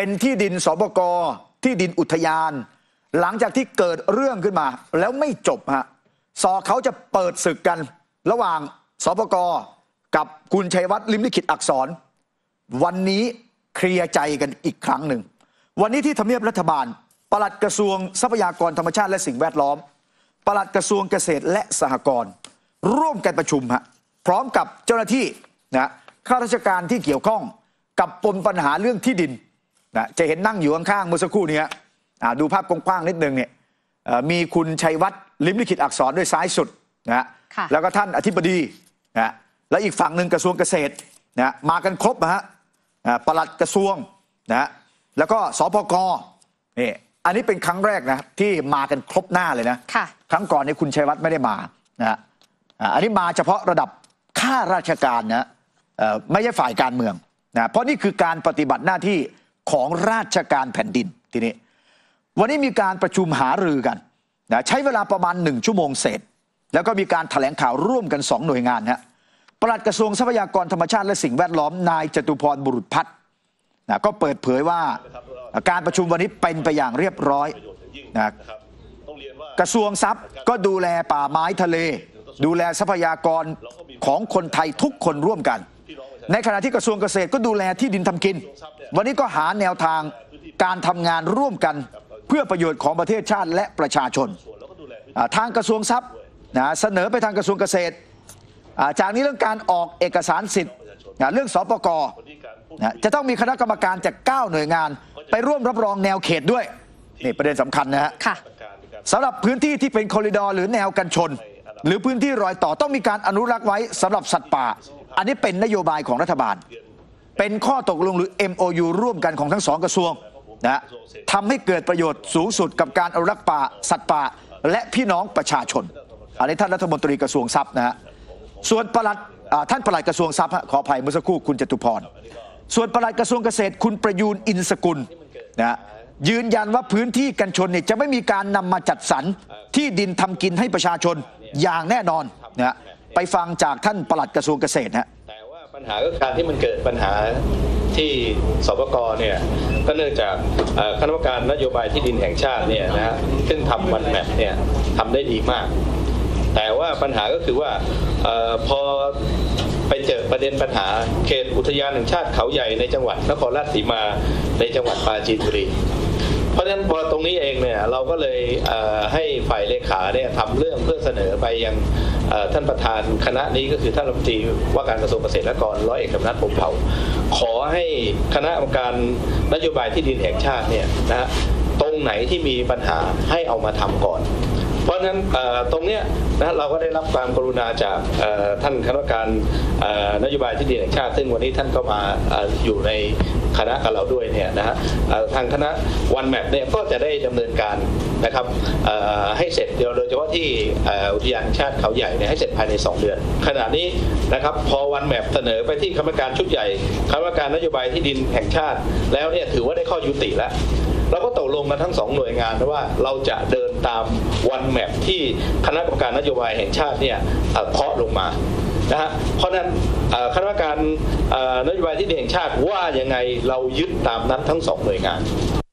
เป็นที่ดินสปก.ที่ดินอุทยานหลังจากที่เกิดเรื่องขึ้นมาแล้วไม่จบฮะเขาจะเปิดศึกกันระหว่างสปก.กับคุณชัยวัฒน์ลิ้มลิขิตอักษรวันนี้เคลียร์ใจกันอีกครั้งหนึ่งวันนี้ที่ทำเนียบรัฐบาลปลัดกระทรวงทรัพยากรธรรมชาติและสิ่งแวดล้อมปลัดกระทรวงเกษตรและสหกรณ์ร่วมกันประชุมฮะพร้อมกับเจ้าหน้าที่นะข้าราชการที่เกี่ยวข้องกับปมปัญหาเรื่องที่ดินนะจะเห็นนั่งอยู่ข้างๆเมื่อสักครู่นี้ดูภาพกว้างๆนิดนึงเนี่ยมีคุณชัยวัฒน์ลิ้มลิขิตอักษรด้วยซ้ายสุดนะแล้วก็ท่านอธิบดีนะแล้วอีกฝั่งหนึ่งกระทรวงเกษตรนะมากันครบนะฮะปลัดกระทรวงนะแล้วก็สปก.นี่อันนี้เป็นครั้งแรกนะที่มากันครบหน้าเลยนะครั้งก่อนเนี่ยคุณชัยวัฒน์ไม่ได้มานะอันนี้มาเฉพาะระดับข้าราชการนะไม่ใช่ฝ่ายการเมืองนะเพราะนี่คือการปฏิบัติหน้าที่ของราชการแผ่นดินทีนี้วันนี้มีการประชุมหารือกันนะใช้เวลาประมาณ1 ชั่วโมงเศษแล้วก็มีการแถลงข่าวร่วมกัน2 หน่วยงานนะปลัดกระทรวงทรัพยากรธรรมชาติและสิ่งแวดล้อมนายจตุพรบุรุษพัฒน์นะก็เปิดเผยว่าการประชุมวันนี้เป็นไปอย่างเรียบร้อยนะกระทรวงทรัพย์ก็ดูแลป่าไม้ทะเลดูแลทรัพยากรของคนไทยทุกคนร่วมกันในขณะที่กระทรวงเกษตรก็ดูแลที่ดินทำกินวันนี้ก็หาแนวทางการทำงานร่วมกันเพื่อประโยชน์ของประเทศชาติและประชาชนทางกระทรวงทรัพย์นะเสนอไปทางกระทรวงเกษตรจากนี้เรื่องการออกเอกสารสิทธิ์เรื่องสปก.จะต้องมีคณะกรรมการจาก9 หน่วยงานไปร่วมรับรองแนวเขตด้วยนี่ประเด็นสำคัญนะฮะสำหรับพื้นที่ที่เป็นคอริดอร์หรือแนวกันชนหรือพื้นที่รอยต่อต้องมีการอนุรักษ์ไว้สำหรับสัตว์ป่าอันนี้เป็นนโยบายของรัฐบาลเป็นข้อตกลงหรือ MOU ร่วมกันของทั้ง2 กระทรวงนะทำให้เกิดประโยชน์สูงสุดกับการอนุรักษ์ป่าสัตว์ป่าและพี่น้องประชาชนอันนี้ท่านรัฐมนตรีกระทรวงทรัพย์นะฮะส่วนท่านปลัดกระทรวงทรัพย์ขออภัยเมื่อสักครู่คุณจตุพรส่วนปลัดกระทรวงเกษตรคุณประยูนอินสกุลนะยืนยันว่าพื้นที่กันชนเนี่ยจะไม่มีการนำมาจัดสรรที่ดินทำกินให้ประชาชนอย่างแน่นอนนะไปฟังจากท่านปลัดกระทรวงเกษตรฮะแต่ว่าปัญหาก็การที่มันเกิดปัญหาที่สปก.เนี่ยก็เนื่องจากคณะกรรมการนโยบายที่ดินแห่งชาติเนี่ยนะฮะซึ่งทำวันแมปเนี่ยทำได้ดีมากแต่ว่าปัญหาก็คือว่าพอไปเจอประเด็นปัญหาเขตอุทยานแห่งชาติเขาใหญ่ในจังหวัดนครราชสีมาในจังหวัดปราจีนบุรีเพราะฉะนั้นพอตรงนี้เองเนี่ยเราก็เลยให้ฝ่ายเลขาเนี่ยทำเรื่องเพื่อเสนอไปยังท่านประธานคณะนี้ก็คือท่านรัฐมนตรีว่าการกระทรวงเกษตรและกรร้อยเอกธรรมนัส พรหมเผ่าขอให้คณะกรรมการนโยบายที่ดินแห่งชาติเนี่ยนะตรงไหนที่มีปัญหาให้เอามาทำก่อนเพราะฉะนั้นตรงนี้นะเราก็ได้รับความกรุณาจากท่านคณะกรรมการนโยบายที่ดินแห่งชาติซึ่งวันนี้ท่านก็มาอยู่ในคณะกับเราด้วยเนี่ยนะฮะทางคณะวันแมปเนี่ยก็จะได้ดำเนินการนะครับให้เสร็จโดยเฉพาะที่อุทยานแห่งชาติเขาใหญ่เนี่ยให้เสร็จภายใน2 เดือนขณะนี้นะครับพอวันแมปเสนอไปที่คณะกรรมการชุดใหญ่คณะกรรมการนโยบายที่ดินแห่งชาติแล้วเนี่ยถือว่าได้ข้อยุติแล้วเราก็ตกลงกันทั้ง2 หน่วยงานว่าเราจะเดินตามวันแมปที่คณะกรรมการนโยบายแห่งชาติเนี่ยเคาะลงมานะฮะเพราะนั้นคณะกรรมการนโยบายที่ดินแห่งชาติว่ายังไงเรายึดตามนั้นทั้ง2 หน่วยงาน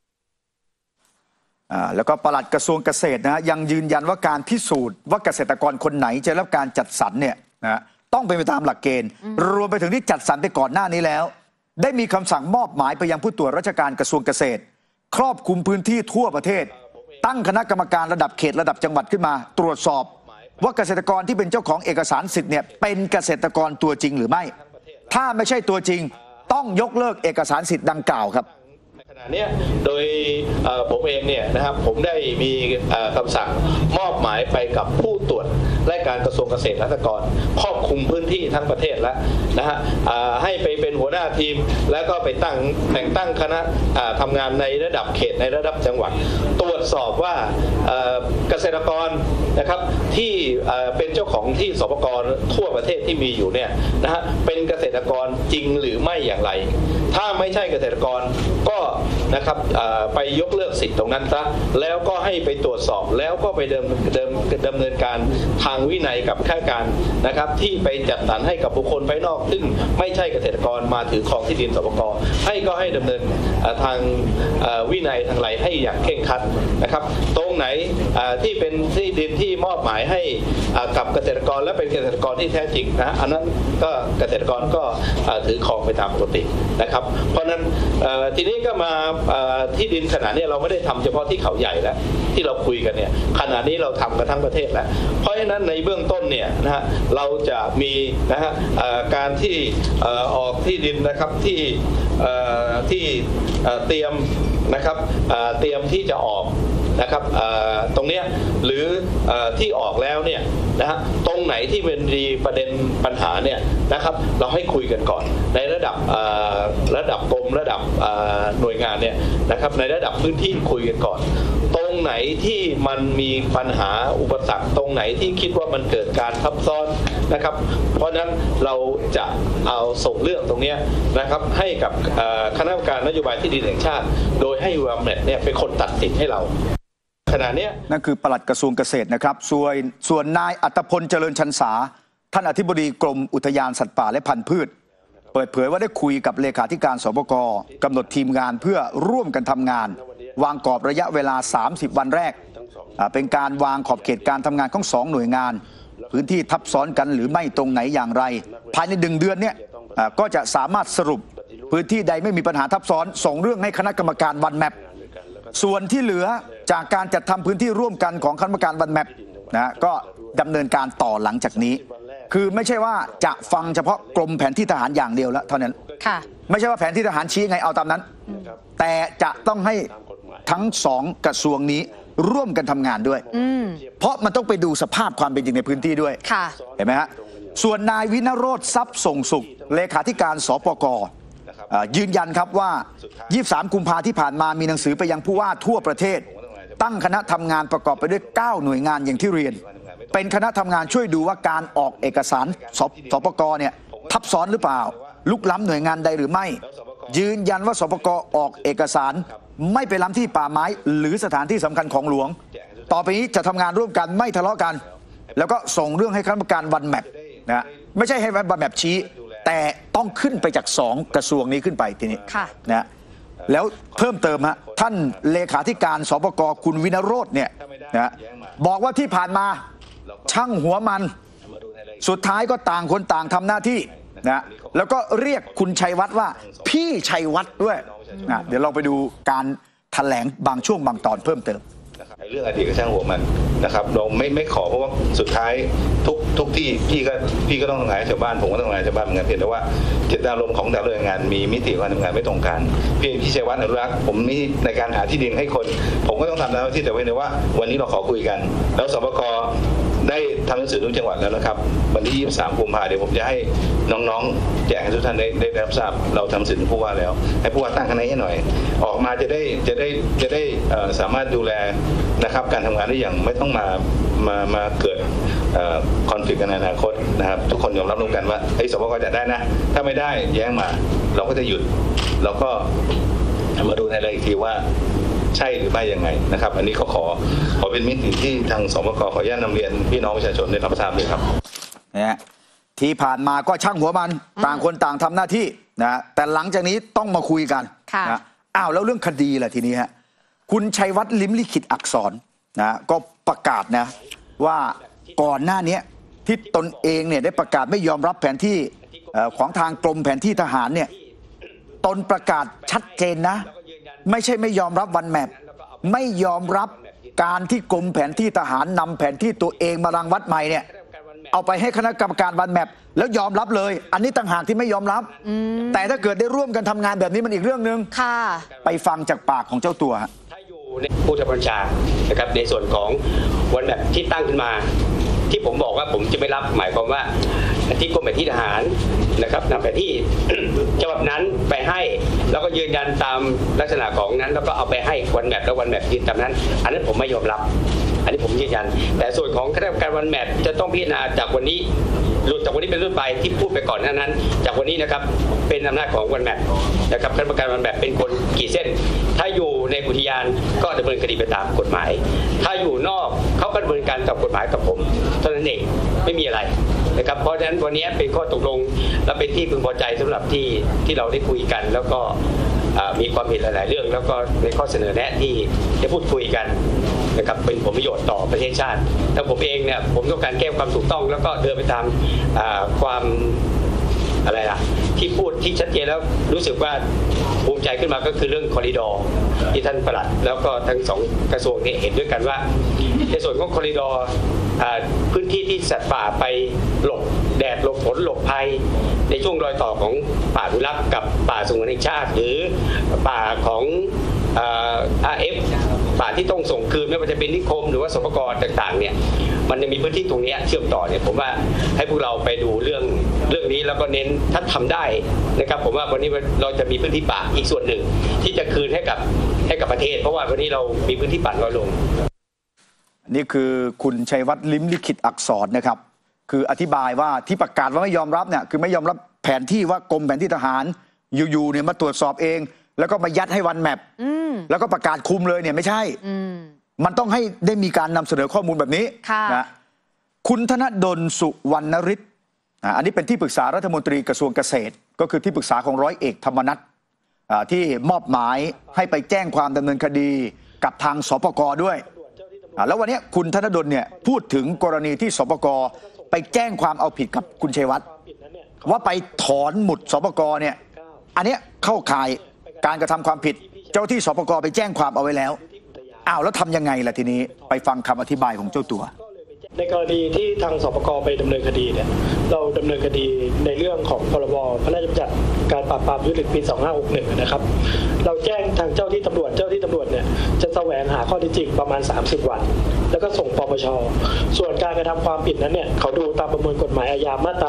แล้วก็ปลัดกระทรวงเกษตรนะยังยืนยันว่าการพิสูจน์ว่าเกษตรกรคนไหนจะรับการจัดสรรเนี่ยนะต้องเป็นไปตามหลักเกณฑ์รวมไปถึงที่จัดสรรไปก่อนหน้านี้แล้วได้มีคำสั่งมอบหมายไปยังผู้ตรวจราชการกระทรวงเกษตรครอบคลุมพื้นที่ทั่วประเทศตั้งคณะกรรมการระดับเขตระดับจังหวัดขึ้นมาตรวจสอบว่าเกษตรกรที่เป็นเจ้าของเอกสารสิทธิ์เนี่ยเป็นเกษตรกรตัวจริงหรือไม่ถ้าไม่ใช่ตัวจริงต้องยกเลิกเอกสารสิทธิ์ดังกล่าวครับขณะนี้โดยผมเองเนี่ยนะครับผมได้มีคำสั่งมอบหมายไปกับผู้ตรวจและการกระทรวงเกษตรและสหกรณ์ครอบคลุมพื้นที่ทั้งประเทศแล้วนะฮะให้ไปเป็นหัวหน้าทีมแล้วก็ไปแต่งตั้งคณะทำงานในระดับเขตในระดับจังหวัดตรวจสอบว่าเกษตรกรนะครับที่เป็นเจ้าของที่สปก.ทั่วประเทศที่มีอยู่เนี่ยนะฮะเป็นเกษตรกรจริงหรือไม่อย่างไรถ้าไม่ใช่เกษตรกรก็นะครับไปยกเลิกสิทธิ์ตรงนั้นซะแล้วก็ให้ไปตรวจสอบแล้วก็ไปดำเนินการทางวินัยกับข้าราชการนะครับที่ไปจัดสรรให้กับบุคคลภายนอกซึ่งไม่ใช่เกษตรกรมาถือครองที่ดินสปก.ให้ดำเนินทางวินัยทางอะไรให้อย่างเคร่งครัดนะครับตรงไหนที่เป็นที่ดินที่มอบหมายให้กับเกษตรกรและเป็นเกษตรกรที่แท้จริงนะอันนั้นก็เกษตรกรก็ถือครองไปตามปกตินะครับเพราะนั้นทีนี้ก็มาที่ดินขนาดนี้เราไม่ได้ทำเฉพาะที่เขาใหญ่แล้วที่เราคุยกันเนี่ยขณะนี้เราทำกันทั้งประเทศแล้วเพราะฉะนั้นในเบื้องต้นเนี่ยนะฮะเราจะมีนะฮะการที่ออกที่ดินนะครับที่เตรียมนะครับเตรียมที่จะออกนะครับตรงเนี้ยหรือที่ออกแล้วเนี่ยนะฮะตรงไหนที่เป็นประเด็นปัญหาเนี่ยนะครับเราให้คุยกันก่อนในระดับกรมระดับหน่วยงานเนี่ยนะครับในระดับพื้นที่คุยกันก่อนตรงไหนที่มันมีปัญหาอุปสรรคตรงไหนที่คิดว่ามันเกิดการทับซ้อนนะครับเพราะฉะนั้นเราจะเอาส่งเรื่องตรงนี้นะครับให้กับคณะกรรมการนโยบายที่ดินแห่งชาติโดยให้UAMNETเนี่ยเป็นคนตัดสินให้เราขณะนี้นั่นคือปลัดกระทรวงเกษตรนะครับส่วนนายอัตพลเจริญชันษาท่านอธิบดีกรมอุทยานสัตว์ป่าและพันธุ์พืชเปิดเผยว่าได้คุยกับเลขาธิการสปก.กำหนดทีมงานเพื่อร่วมกันทำงานวางกรอบระยะเวลา30วันแรกเป็นการวางขอบเขตการทำงานของ2หน่วยงานพื้นที่ทับซ้อนกันหรือไม่ตรงไหนอย่างไรภายใน1เดือนเนี่ยก็จะสามารถสรุปพื้นที่ใดไม่มีปัญหาทับซ้อนส่งเรื่องให้คณะกรรมการวันแมปส่วนที่เหลือจากการจัดทำพื้นที่ร่วมกันของคณะกรรมการวันแมปนะก็ดำเนินการต่อหลังจากนี้คือไม่ใช่ว่าจะฟังเฉพาะกรมแผนที่ทหารอย่างเดียวแล้วเท่านั้นไม่ใช่ว่าแผนที่ทหารชี้ไงเอาตามนั้นแต่จะต้องให้ทั้ง2กระทรวงนี้ร่วมกันทำงานด้วยเพราะมันต้องไปดูสภาพความเป็นจริงในพื้นที่ด้วยเห็นไหมฮะส่วนนายวินโรจน์ทรัพย์ส่งสุขเลขาธิการสปก.ยืนยันครับว่า23กุมภาพันธ์ที่ผ่านมามีหนังสือไปยังผู้ว่าทั่วประเทศตั้งคณะทำงานประกอบไปด้วย9หน่วยงานอย่างที่เรียนเป็นคณะทำงานช่วยดูว่าการออกเอกสารสปก.เนี่ยทับซ้อนหรือเปล่าลุกล้ำหน่วยงานใดหรือไม่ยืนยันว่าสปก.ออกเอกสารไม่ไปล้ำที่ป่าไม้หรือสถานที่สำคัญของหลวงต่อไปนี้จะทำงานร่วมกันไม่ทะเลาะกันแล้วก็ส่งเรื่องให้คณะกรรมการวันแมปนะไม่ใช่ให้วันแมปชี้แต่ต้องขึ้นไปจาก2กระทรวงนี้ขึ้นไปทีนี้นะแล้วเพิ่มเติมฮะท่านเลขาธิการสปก.คุณวินโรจน์เนี่ยนะบอกว่าที่ผ่านมาช่างหัวมันสุดท้ายก็ต่างคนต่างทำหน้าที่นะแล้วก็เรียกคุณชัยวัฒน์ว่าพี่ชัยวัฒน์ด้วยนะเดี๋ยวเราไปดูการแถลงบางช่วงบางตอนเพิ่มเติมเรื่องอดีตก็ช่างหัวมันนะครับเราไม่ขอเพราะว่าสุดท้ายทุกที่พี่ก็ต้องทำงานให้ชาวบ้านผมก็ต้องทำงานให้ชาวบ้านเหมือนกันเพียงแต่ว่าเจตนารมณ์ของแต่ละหน่วยงานมีมิติการทำงานไม่ตรงกันพี่ชัยวัฒน์อนุรักษ์ผมมีในการหาที่ดินให้คนผมก็ต้องทำหน้าที่แต่ไว้ในว่าวันนี้เราขอคุยกันแล้วสปก.ได้ทำหนังสือทุกจังหวัดแล้วนะครับวันที่23กุมภาพันธ์เดี๋ยวผมจะให้น้องๆแจกให้ทุกท่านได้รับทราบเราทำหนังสือถึงผู้ว่าแล้วให้ผู้ว่าตั้งคณะให้หน่อยออกมาจะได้สามารถดูแลนะครับการทำงานได้อย่างไม่ต้องมาเกิดคอนฟ lict กันในอนาคตนะครับทุกคนยอมรับร่วมกันว่าสปก.จะได้นะถ้าไม่ได้แย้งมาเราก็จะหยุดเราก็มาดูในรายละเอียดอีกทีว่าใช่หรือไม่ยังไงนะครับอันนี้ขอเป็นมิติที่ทางสปก.ขออนุญาตนำเรียนพี่น้องประชาชนได้รับทราบด้วยครับนะที่ผ่านมาก็ช่างหัวมันต่างคนต่างทำหน้าที่นะแต่หลังจากนี้ต้องมาคุยกันนะแล้วเรื่องคดีล่ะทีนี้ฮะคุณชัยวัฒน์ลิ้มลิขิตอักษรนะก็ประกาศนะว่าก่อนหน้านี้ที่ตนเองเนี่ยได้ประกาศไม่ยอมรับแผนที่ของทางกรมแผนที่ทหารเนี่ยตนประกาศชัดเจนนะไม่ใช่ไม่ยอมรับวันแมปไม่ยอมรับการที่กรมแผนที่ทหารนำแผนที่ตัวเองมารังวัดใหม่เนี่ยเอาไปให้คณะกรรมการวันแมปแล้วยอมรับเลยอันนี้ต่างหากที่ไม่ยอมรับแต่ถ้าเกิดได้ร่วมกันทำงานแบบนี้มันอีกเรื่องนึงไปฟังจากปากของเจ้าตัวถ้าอยู่ในผู้บัญชานะครับในส่วนของวันแมปที่ตั้งขึ้นมาที่ผมบอกว่าผมจะไม่รับหมายความว่าที่กรมแผนที่ทหารนะครับนำแผนที่ฉบับนั้นไปให้แล้วก็ยืนยันตามลักษณะของนั้นแล้วก็เอาไปให้วันแมปแล้ววันแมปยืนตามนั้นอันนั้นผมไม่ยอมรับอันนี้ผมยืนยันแต่ส่วนของคณะกรรมการวันแมปจะต้องพิจารณาจากวันนี้หลุดจากวันนี้เป็นต้นไปที่พูดไปก่อนนั้นจากวันนี้นะครับเป็นอำนาจของวันแมปนะครับคณะกรรมการวันแมปเป็นคนขีดเส้นถ้าอยู่ในอุทยานก็ดำเนินคดีไปตามกฎหมายถ้าอยู่นอกเขาก็ดำเนินการตามกฎหมายกับผมเท่านั้นเองไม่มีอะไรนะครับเพราะฉะนั้นวันนี้เป็นข้อตกลงและเป็นที่พึงพอใจสำหรับที่เราได้คุยกันแล้วก็มีความเห็นหลายๆเรื่องแล้วก็ในข้อเสนอแนะที่จะพูดคุยกันนะครับเป็นผลประโยชน์ต่อประเทศชาติแต่ผมเองเนี่ยผมต้องการแก้ความถูกต้องแล้วก็เดินไปตามความอะไรล่ะที่พูดที่ชัดเจนแล้วรู้สึกว่าภูมิใจขึ้นมาก็คือเรื่องคอริดอร์ที่ท่านปลัดแล้วก็ทั้งสองกระทรวงนี้เห็นด้วยกันว่าในส่วนของคอริดอร์พื้นที่ที่สัตว์ป่าไปหลบแดดหลบฝนหลบภัยในช่วงรอยต่อของป่าอนุรักษ์กับป่าสงวนแห่งชาติหรือป่าของRF ป่าที่ต้องส่งคืนไม่ว่าจะเป็นนิคมหรือว่าสปกต่างๆเนี่ยมันจะมีพื้นที่ตรงนี้เชื่อมต่อเนี่ยผมว่าให้พวกเราไปดูเรื่องนี้แล้วก็เน้นถ้าทำได้นะครับผมว่าวันนี้เราจะมีพื้นที่ป่าอีกส่วนหนึ่งที่จะคืนให้กับประเทศเพราะว่าวันนี้เรามีพื้นที่ป่าน้อยลงนี่คือคุณชัยวัฒน์ลิ้มลิขิตอักษรนะครับคืออธิบายว่าที่ประกาศว่าไม่ยอมรับเนี่ยคือไม่ยอมรับแผนที่ว่ากรมแผนที่ทหารอยู่ๆเนี่ยมาตรวจสอบเองแล้วก็มายัดให้วันแมปแล้วก็ประกาศคุมเลยเนี่ยไม่ใช่มันต้องให้ได้มีการนำเสนอข้อมูลแบบนี้นะคุณธนดลสุวรรณฤทธิ์อันนี้เป็นที่ปรึกษารัฐมนตรีกระทรวงเกษตรก็คือที่ปรึกษาของร้อยเอกธรรมนัสที่มอบหมายให้ไปแจ้งความดำเนินคดีกับทางสปก.ด้วยแล้ววันนี้คุณธนดลเนี่ยพูดถึงกรณีที่สปก.ไปแจ้งความเอาผิดกับคุณชัยวัฒน์ว่าไปถอนหมุดสปก.เนี่ยอันนี้เข้าข่ายการกระทำความผิดเจ้าที่สปก.ไปแจ้งความเอาไว้แล้วแล้วทำยังไงล่ะทีนี้ไปฟังคำอธิบายของเจ้าตัวในกรณีที่ทางสปก.ไปดำเนินคดีเนี่ยเราดำเนินคดีในเรื่องของพรบพระราชบัญญัติการปราบปรามทุจริตปี 2561 นะครับเราแจ้งทางเจ้าที่ตำรวจเนี่ยจะแสวงหาข้อเท็จจริงประมาณ30 วันแล้วก็ส่งปปช.ส่วนการกระทำความผิดนั้นเนี่ยเขาดูตามประมวลกฎหมายอาญามาตรา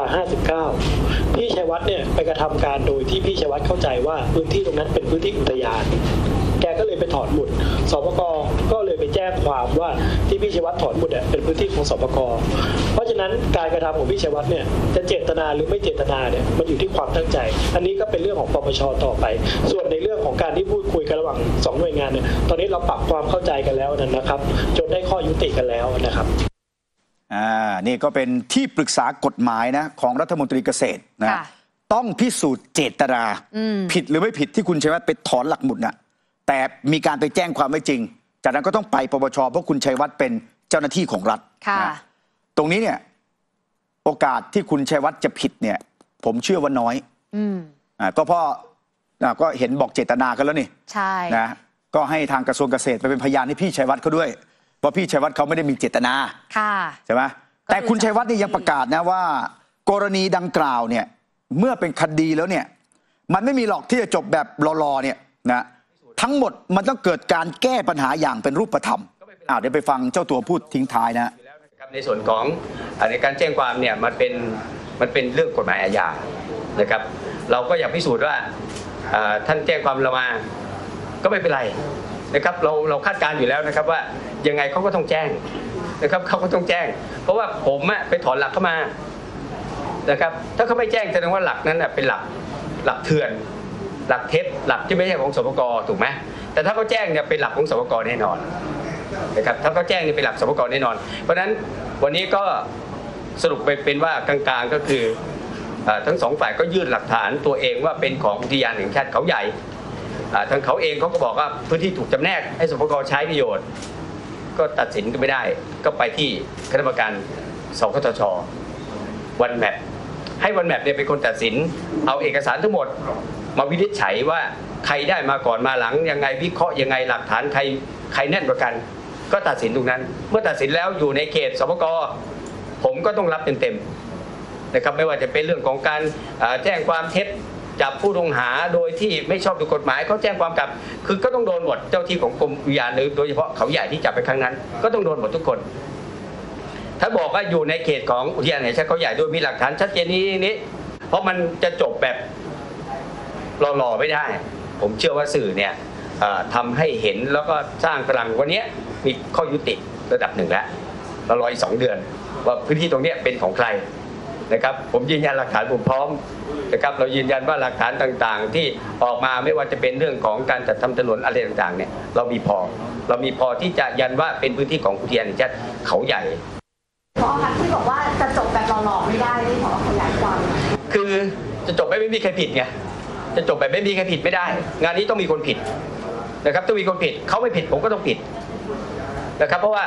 59 พี่ชัยวัฒน์เนี่ยไปกระทำการโดยที่พี่ชัยวัฒน์เข้าใจว่าพื้นที่ตรงนั้นเป็นพื้นที่อุทยานแกก็เลยไปถอนหมุดสปก.ก็เลยไปแจ้งความว่าที่พี่ชัยวัฒน์ถอนหมุดเนี่ยเป็นพื้นที่ของสปก.เพราะฉะนั้นการกระทำของพี่ชัยวัฒน์เนี่ยจะเจตนาหรือไม่เจตนาเนี่ยมันอยู่ที่ความตั้งใจอันนี้ก็เป็นเรื่องของปปช.ต่อไปส่วนในเรื่องของการที่พูดคุยกันระหว่าง2หน่วยงานเนี่ยตอนนี้เราปรับความเข้าใจกันแล้วนะครับจนได้ข้อยุติกันแล้วนะครับนี่ก็เป็นที่ปรึกษากฎหมายนะของรัฐมนตรีเกษตรนะต้องพิสูจน์เจตนาผิดหรือไม่ผิดที่คุณชัยวัฒน์ไปถอนหลักหมุดนะแต่มีการไปแจ้งความไม่จริงจากนั้นก็ต้องไปปปช.เพราะคุณชัยวัฒน์เป็นเจ้าหน้าที่ของรัฐนะตรงนี้เนี่ยโอกาสที่คุณชัยวัฒน์จะผิดเนี่ยผมเชื่อว่าน้อยก็เพราะก็เห็นบอกเจตนากันแล้วนี่ใช่นะก็ให้ทางกระทรวงเกษตรไปเป็นพยานให้พี่ชัยวัฒน์เขาด้วยเพราะพี่ชัยวัฒน์เขาไม่ได้มีเจตนาใช่ไหมแต่คุณชัยวัฒน์นี่ยังประกาศนะว่ากรณีดังกล่าวเนี่ยเมื่อเป็นคดีแล้วเนี่ยมันไม่มีหรอกที่จะจบแบบรอเนี่ยนะทั้งหมดมันต้องเกิดการแก้ปัญหาอย่างเป็นรูปธรรมเดี๋ยวไปฟังเจ้าตัวพูดทิ้งท้ายนะในส่วนของในการแจ้งความเนี่ยมันเป็นเรื่องกฎหมายอาญานะครับเราก็อยากพิสูจน์ว่าท่านแจ้งความเรามาก็ไม่เป็นไรนะครับเราคาดการณ์อยู่แล้วนะครับว่ายังไงเขาก็ต้องแจ้งนะครับเขาก็ต้องแจ้งเพราะว่าผมไปถอนหลักเข้ามานะครับถ้าเขาไม่แจ้งแสดงว่าหลักนั้นเป็นหลักเถื่อนหลักเท็จหลักที่ไม่ใช่ของสปก.ถูกไหมแต่ถ้าเขาแจ้งเนี่ยเป็นหลักของสปก.แน่นอนนะครับถ้าเขาแจ้งเนี่ยเป็นหลักสปก.แน่นอนเพราะฉะนั้นวันนี้ก็สรุปไปเป็นว่ากลางๆก็คือทั้งสองฝ่ายก็ยื่นหลักฐานตัวเองว่าเป็นของอุทยานแห่งชาติเขาใหญ่ทางเขาเองเขาก็บอกว่าพื้นที่ถูกจำแนกให้สปก.ใช้ประโยชน์ก็ตัดสินกันไม่ได้ก็ไปที่คณะกรรมการสคทช.วันแมปให้วันแมปเนี่ยเป็นคนตัดสินเอาเอกสารทั้งหมดมาวินิจฉัยว่าใครได้มาก่อนมาหลังยังไงวิเคราะห์ยังไงหลักฐานใครแน่นกว่ากันก็ตัดสินตรงนั้นเมื่อตัดสินแล้วอยู่ในเขตสปก.ผมก็ต้องรับเต็มๆนะครับไม่ว่าจะเป็นเรื่องของการแจ้งความเท็จจับผู้ต้องหาโดยที่ไม่ชอบด้วยกฎหมายเขาแจ้งความกลับคือก็ต้องโดนหมดเจ้าที่ของกรมอุทยานโดยเฉพาะเขาใหญ่ที่จับไปครั้งนั้นก็ต้องโดนหมดทุกคนถ้าบอกว่าอยู่ในเขตของอุทยานแห่งชาติเขาใหญ่โดยมีหลักฐานชัดเจนนี้เพราะมันจะจบแบบรอไม่ได้ผมเชื่อว่าสื่อเนี่ยทำให้เห็นแล้วก็สร้างพลังวันนี้มีข้อยุติระดับหนึ่งแล้วเรารออีก2 เดือนว่าพื้นที่ตรงนี้เป็นของใครนะครับผมยืนยันหลักฐานผมพร้อมนะครับเรายืนยันว่าหลักฐานต่างๆที่ออกมาไม่ว่าจะเป็นเรื่องของการจัดทำถนนอะไรต่างๆเนี่ยเรามีพอที่จะยันว่าเป็นพื้นที่ของอุทยานแห่งชาติเขาใหญ่พอค่ะที่บอกว่าจะจบแบบหล่อๆไม่ได้ที่พอขยายความคือจะจบไม่มีใครผิดไงจะจบแบบไม่มีใครผิดไม่ได้ งานนี้ต้องมีคนผิดนะครับต้องมีคนผิดเขาไม่ผิดผมก็ต้องผิดนะครับเพราะว่า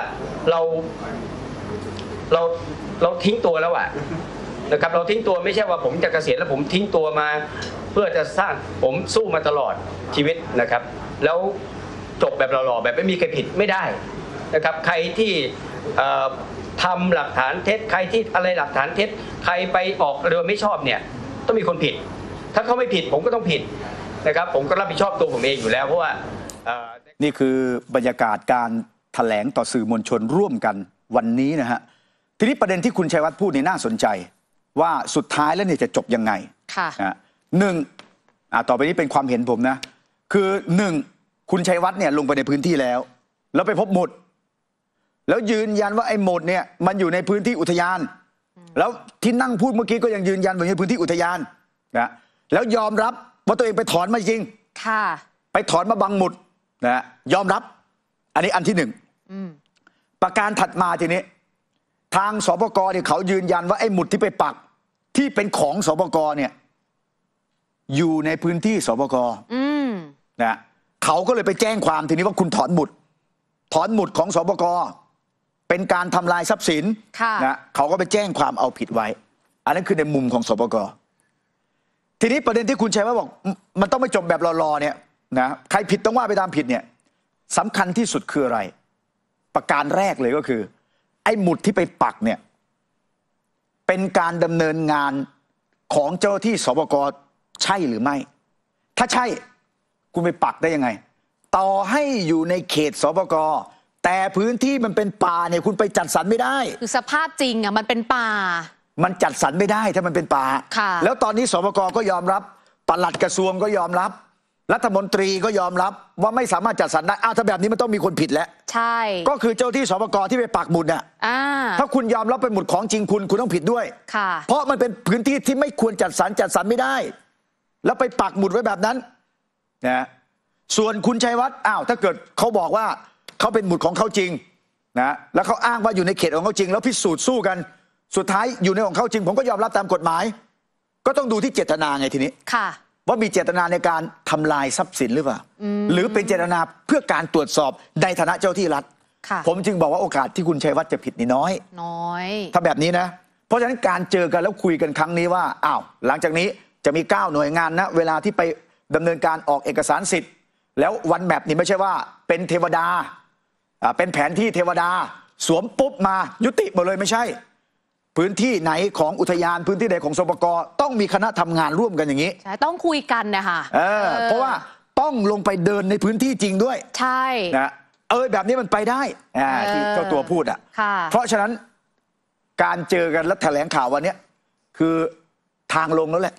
เราทิ้งตัวแล้วอะนะครับเราทิ้งตัวไม่ใช่ว่าผมจะเกษียณแล้วผมทิ้งตัวมาเพื่อจะสร้างผมสู้มาตลอดชีวิตนะครับแล้วจบแบบหล่อๆแบบไม่มีใครผิดไม่ได้นะครับใครที่ทำหลักฐานเท็จใครที่อะไรหลักฐานเท็จใครไปออกโดยไม่ชอบเนี่ยต้องมีคนผิดถ้าเขาไม่ผิดผมก็ต้องผิดนะครับผมก็รับผิดชอบตัวผมเองอยู่แล้วเพราะว่านี่คือบรรยากาศการแถลงต่อสื่อมวลชนร่วมกันวันนี้นะฮะทีนี้ประเด็นที่คุณชัยวัฒน์พูดนี่น่าสนใจว่าสุดท้ายแล้วเนี่ยจะจบยังไงค่ะหนึ่งต่อไปนี้เป็นความเห็นผมนะคือหนึ่งคุณชัยวัฒน์เนี่ยลงไปในพื้นที่แล้วไปพบหมุดแล้วยืนยันว่าไอ้หมุดเนี่ยมันอยู่ในพื้นที่อุทยานแล้วที่นั่งพูดเมื่อกี้ก็ยังยืนยันว่าอยู่ในพื้นที่อุทยานนะแล้วยอมรับว่าตัวเองไปถอนมาจริงค่ะไปถอนมาบางหมุดนะยอมรับอันนี้อันที่หนึ่งประการถัดมาทีนี้ทางสปก.เนี่ยเขายืนยันว่าไอ้หมุดที่ไปปักที่เป็นของสปก.เนี่ยอยู่ในพื้นที่สปก.นะเขาก็เลยไปแจ้งความทีนี้ว่าคุณถอนหมุดของสปก.เป็นการทำลายทรัพย์สินนะเขาก็ไปแจ้งความเอาผิดไว้อันนั้นคือในมุมของสปก.ทีนี้ประเด็นที่คุณชัยวัฒน์บอกมันต้องไม่จบแบบรอๆเนี่ยนะใครผิดต้องว่าไปตามผิดเนี่ยสำคัญที่สุดคืออะไรประการแรกเลยก็คือไอ้หมุดที่ไปปักเนี่ยเป็นการดำเนินงานของเจ้าที่สปก.ใช่หรือไม่ถ้าใช่คุณไปปักได้ยังไงต่อให้อยู่ในเขตสปก.แต่พื้นที่มันเป็นป่าเนี่ยคุณไปจัดสรรไม่ได้คือสภาพจริงอ่ะมันเป็นป่ามันจัดสรรไม่ได้ถ้ามันเป็นป่าแล้วตอนนี้สปก.ก็ยอมรับปลัดกระทรวงก็ยอมรับรัฐมนตรีก็ยอมรับว่าไม่สามารถจัดสรรได้ถ้าแบบนี้มันต้องมีคนผิดแล้วใช่ก็คือเจ้าที่สปก.ที่ไปปักหมุดน่ะถ้าคุณยอมรับเป็นหมุดของจริงคุณต้องผิดด้วยเพราะมันเป็นพื้นที่ที่ไม่ควรจัดสรรไม่ได้แล้วไปปักหมุดไว้แบบนั้นนะส่วนคุณชัยวัฒน์ถ้าเกิดเขาบอกว่าเขาเป็นหมุดของเขาจริงนะแล้วเขาอ้างว่าอยู่ในเขตของเขาจริงแล้วพิสูจน์สู้กันสุดท้ายอยู่ในของเขาจริงผมก็ยอมรับตามกฎหมายก็ต้องดูที่เจตนาไงทีนี้ว่ามีเจตนาในการทำลายทรัพย์สินหรือเปล่าหรือเป็นเจตนาเพื่อการตรวจสอบในฐานะเจ้าที่รัฐผมจึงบอกว่าโอกาสที่คุณชัยวัฒน์จะผิดนี่น้อยถ้าแบบนี้นะเพราะฉะนั้นการเจอกันแล้วคุยกันครั้งนี้ว่าหลังจากนี้จะมี9หน่วยงานนะเวลาที่ไปดำเนินการออกเอกสารสิทธิ์แล้ววันแมปนี่ไม่ใช่ว่าเป็นเทวดาเป็นแผนที่เทวดาสวมปุ๊บมายุติหมดเลยไม่ใช่พื้นที่ไหนของอุทยานพื้นที่ใดของสปก.ต้องมีคณะทำงานร่วมกันอย่างนี้ใช่ต้องคุยกันนะคะเพราะว่าต้องลงไปเดินในพื้นที่จริงด้วยใช่นะแบบนี้มันไปได้ที่เจ้าตัวพูดเพราะฉะนั้นการเจอกันและแถลงข่าววันนี้คือทางลงแล้วแหละ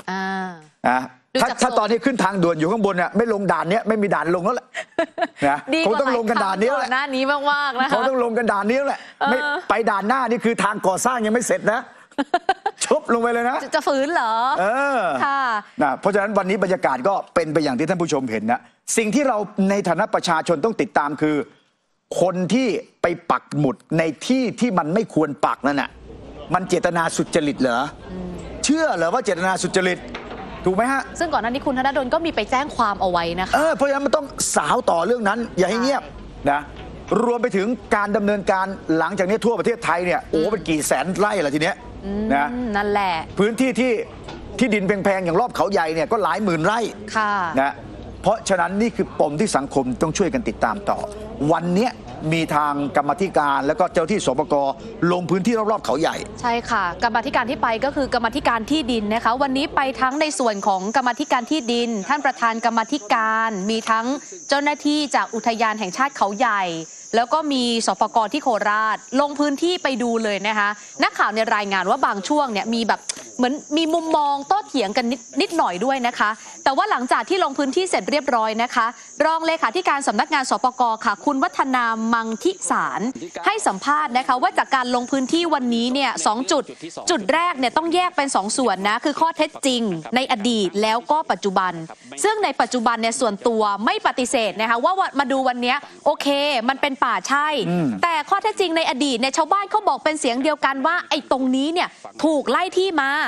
ถ้าตอนนี้ขึ้นทางด่วนอยู่ข้างบนเนี่ยไม่ลงด่านเนี้ยไม่มีด่านลงแล้วแหละนะคงต้องลงกันด่านนี้แหละหน้านี้มากๆนะคะเขาต้องลงกันด่านนี้แหละไม่ไปด่านหน้านี่คือทางก่อสร้างยังไม่เสร็จนะชุบลงไปเลยนะจะฝืนเหรอค่ะเพราะฉะนั้นวันนี้บรรยากาศก็เป็นไปอย่างที่ท่านผู้ชมเห็นนะสิ่งที่เราในฐานะประชาชนต้องติดตามคือคนที่ไปปักหมุดในที่ที่มันไม่ควรปักนั่นน่ะมันเจตนาสุจริตเหรอเชื่อเหรอว่าเจตนาสุจริตถูกไหมฮะซึ่งก่อนหน้านี้คุณธนดลก็มีไปแจ้งความเอาไว้นะคะเพราะฉะนั้นมันต้องสาวต่อเรื่องนั้นอย่าให้เงียบนะรวมไปถึงการดำเนินการหลังจากนี้ทั่วประเทศไทยเนี่ยเป็นกี่แสนไร่ล่ะทีเนี้ยนะนั่นแหละพื้นที่ที่ดินแพงๆอย่างรอบเขาใหญ่เนี่ยก็หลายหมื่นไร่นะเพราะฉะนั้นนี่คือปมที่สังคมต้องช่วยกันติดตามต่อวันนี้มีทางกรรมธิการแล้วก็เจ้าที่สปก.ลงพื้นที่รอบๆเขาใหญ่ใช่ค่ะกรรมธิการที่ไปก็คือกรรมธิการที่ดินนะคะวันนี้ไปทั้งในส่วนของกรรมธิการที่ดินท่านประธานกรรมธิการมีทั้งเจ้าหน้าที่จากอุทยานแห่งชาติเขาใหญ่แล้วก็มีสปก.ที่โคราชลงพื้นที่ไปดูเลยนะคะนักข่าวในรายงานว่าบางช่วงเนี่ยมีแบบเหมือนมีมุมมองโต้เถียงกันนิดหน่อยด้วยนะคะแต่ว่าหลังจากที่ลงพื้นที่เสร็จเรียบร้อยนะคะรองเลขาธิการสำนักงานสปก.ค่ะคุณวัฒนามังทิสารให้สัมภาษณ์นะคะว่าจากการลงพื้นที่วันนี้เนี่ย2จุดแรกเนี่ยต้องแยกเป็น2ส่วนนะคือข้อเท็จจริงในอดีตแล้วก็ปัจจุบันซึ่งในปัจจุบันเนี่ยส่วนตัวไม่ปฏิเสธนะคะว่ามาดูวันนี้โอเคมันเป็นป่าใช่แต่ข้อเท็จจริงในอดีตเนี่ยชาวบ้านเขาบอกเป็นเสียงเดียวกันว่าไอ้ตรงนี้เนี่ยถูกไล่ที่มา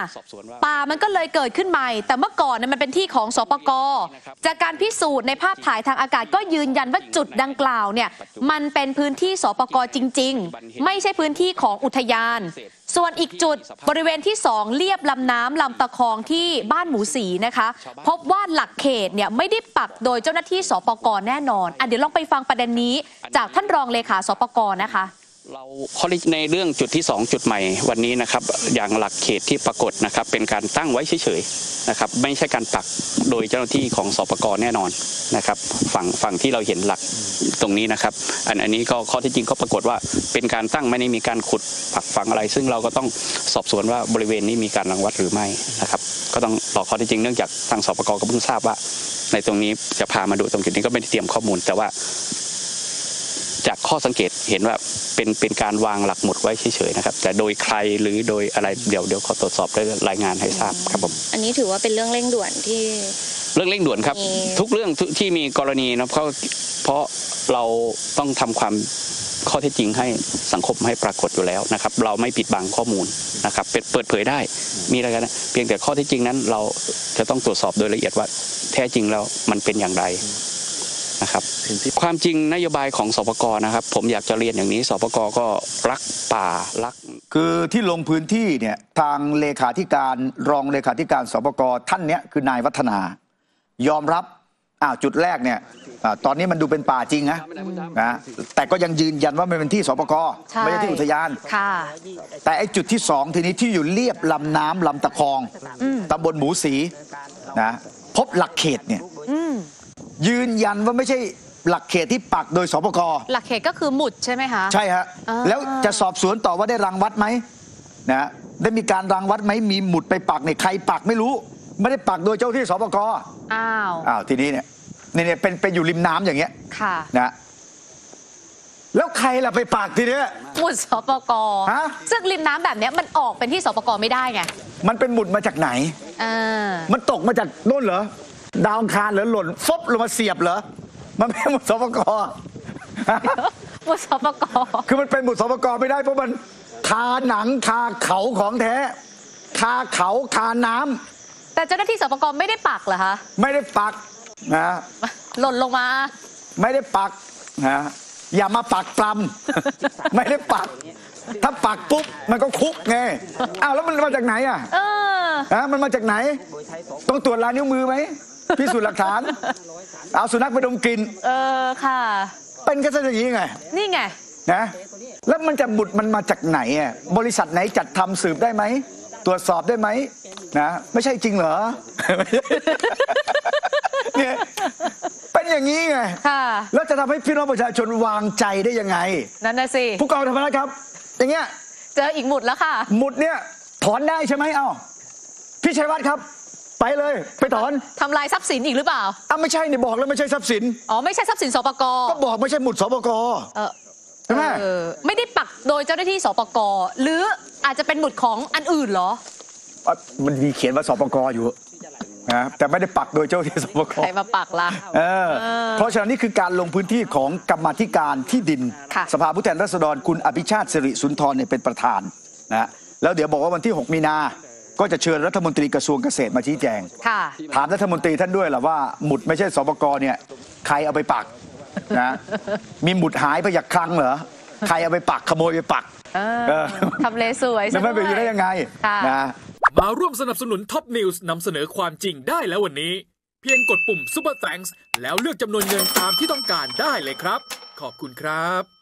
ป่ามันก็เลยเกิดขึ้นใหม่แต่เมื่อก่อนมันเป็นที่ของสปก.จากการพิสูจน์ในภาพถ่ายทางอากาศก็ยืนยันว่าจุดดังกล่าวเนี่ยมันเป็นพื้นที่สปก.จริงๆไม่ใช่พื้นที่ของอุทยานส่วนอีกจุดบริเวณที่2เลียบลำน้ำลำตะคองที่บ้านหมูสีนะคะพบว่าหลักเขตเนี่ยไม่ได้ปักโดยเจ้าหน้าที่สปก.แน่นอนเดี๋ยวลองไปฟังประเด็นนี้จากท่านรองเลขาสปก.นะคะเราข้อในเรื่องจุดที่2จุดใหม่วันนี้นะครับอย่างหลักเขตที่ปรากฏนะครับเป็นการตั้งไว้เฉยๆนะครับไม่ใช่การปักโดยเจ้าหน้าที่ของสปก.แน่นอนนะครับฝั่งที่เราเห็นหลักตรงนี้นะครับอันนี้ก็ข้อที่จริงก็ปรากฏว่าเป็นการตั้งไม่ได้มีการขุดปักฝังอะไรซึ่งเราก็ต้องสอบสวนว่าบริเวณนี้มีการรังวัดหรือไม่นะครับก็ต้องรอข้อที่จริงเนื่องจากทางสปก.ก็เพิ่งทราบว่าในตรงนี้จะพามาดูตรงจุดนี้ก็ไม่ได้เตรียมข้อมูลแต่ว่าจากข้อสังเกตเห็นว่าเป็นการวางหลักหมุดไว้เฉยๆนะครับแต่โดยใครหรือโดยอะไรเดี๋ยวขอตรวจสอบได้รายงานให้ทราบครับผมอันนี้ถือว่าเป็นเรื่องเร่งด่วนที่เรื่องเร่งด่วนครับทุกเรื่องที่มีกรณีนะเพราะเราต้องทำความข้อเท็จจริงให้สังคมให้ปรากฏอยู่แล้วนะครับเราไม่ปิดบังข้อมูลนะครับเปิดเผยได้มีอะไรกันเพียงแต่ข้อเท็จจริงนั้นเราจะต้องตรวจสอบโดยละเอียดว่าแท้จริงแล้วมันเป็นอย่างไรนะครับความจริงนโยบายของสปก.นะครับผมอยากจะเรียนอย่างนี้สปก.ก็รักป่ารักคือที่ลงพื้นที่เนี่ยทางเลขาธิการรองเลขาธิการสปก.ท่านเนี้ยคือนายวัฒนายอมรับจุดแรกเนี่ยตอนนี้มันดูเป็นป่าจริงนะแต่ก็ยังยืนยันว่ามันเป็นที่สปก.ไม่ใช่ที่อุทยานแต่ไอ้จุดที่2ทีนี้ที่อยู่เลียบลำน้ำลำตะคองตำบลหมูสีนะพบหลักเขตเนี่ยยืนยันว่าไม่ใช่หลักเขตที่ปักโดยสปก. หลักเขตก็คือหมุดใช่ไหมคะใช่ฮะแล้วจะสอบสวนต่อว่าได้รังวัดไหมนะได้มีการรังวัดไหมมีหมุดไปปักเนี่ยใครปักไม่รู้ไม่ได้ปักโดยเจ้าที่สปก.ทีนี้เนี่ยเป็นอยู่ริมน้ำอย่างเงี้ยนะแล้วใครล่ะไปปักทีเนี้ยหมุดสปก.ซึ่งริมน้ำแบบนี้มันออกเป็นที่สปก.ไม่ได้ไงมันเป็นหมุดมาจากไหนมันตกมาจากโน่นเหรอดาวอังคารหรือหล่นฟบลงมาเสียบเหรอมันเป็นหมุดสปก. หมุดสปก. คือมันเป็นหมุดสปก.ไม่ได้เพราะมันคาหนังคาเขาของแท้คาเขาคาน้ำแต่เจ้าหน้าที่สปก.ไม่ได้ปักเหรอคะไม่ได้ปักนะหล่นลงมาไม่ได้ปักนะอย่ามาปักปลำไม่ได้ปักถ้าปักปุ๊บมันก็คุกไงแล้วมันมาจากไหนมันมาจากไหนต้องตรวจลายนิ้วมือไหมพิสูจน์หลักฐานเอาสุนัขไปดมกลิ่นค่ะเป็นก็จะอย่างนี้ไงนี่ไงนะแล้วมันจะบุดมันมาจากไหนบริษัทไหนจัดทำสืบได้ไหมตรวจสอบได้ไหมนะไม่ใช่จริงเหรอเนี่ยเป็นอย่างนี้ไงแล้วจะทำให้พี่น้องประชาชนวางใจได้ยังไงนั่นน่ะสิผู้กองธรรมนัสครับอย่างเงี้ยเจออีกหมุดแล้วค่ะหมุดเนี่ยถอนได้ใช่ไหมพี่ชัยวัฒน์ครับไปเลยไปถอนทำลายทรัพย์สินอีกหรือเปล่าไม่ใช่เนี่ยบอกแล้วไม่ใช่ทรัพย์สินไม่ใช่ทรัพย์สินสปก. ก็บอกไม่ใช่หมุดสปก.ใช่ไหมไม่ได้ปักโดยเจ้าหน้าที่สปก.หรืออาจจะเป็นหมุดของอันอื่นเหรอมันมีเขียนว่าสปก.อยู่นะแต่ไม่ได้ปักโดยเจ้าที่สปก. ใครมาปักล่ะเพราะฉะนั้นนี่คือการลงพื้นที่ของกรรมาธิการที่ดินสภาผู้แทนราษฎรคุณอภิชาติสิริสุนทรเนี่ยเป็นประธานนะแล้วเดี๋ยวบอกว่าวันที่6 มีนาก็จะเชิญรัฐมนตรีกระทรวงเกษตรมาชี้แจงถามรัฐมนตรีท่านด้วยล่ะว่าหมุดไม่ใช่สปก.เนี่ยใครเอาไปปักนะมีหมุดหายไปจากคลังเหรอใครเอาไปปักขโมยไปปักทำเลสวยใช่ไหมไม่ไปอยู่ได้ยังไงนะมาร่วมสนับสนุนท็อปนิวส์นำเสนอความจริงได้แล้ววันนี้เพียงกดปุ่ม Super Thanks แล้วเลือกจำนวนเงินตามที่ต้องการได้เลยครับขอบคุณครับ